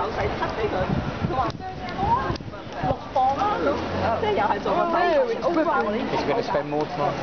手勢出俾佢，佢話6磅啦咁，即係又係做個睇。 He's going to spend more time.